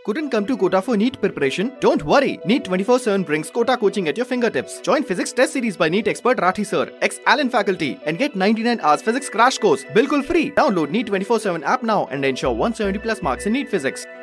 Couldn't come to Kota for NEET preparation? Don't worry. NEET 24/7 brings Kota coaching at your fingertips. Join Physics Test Series by NEET expert Rathi sir, ex-Allen faculty, and get 99 hours physics crash course. Bilkul free. Download NEET 24/7 app now and ensure 170 plus marks in NEET Physics.